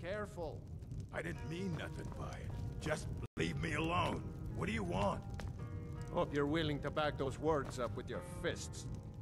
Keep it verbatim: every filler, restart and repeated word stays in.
careful. I didn't mean nothing by it. Just leave me alone. What do you want? Hope you're willing to back those words up with your fists.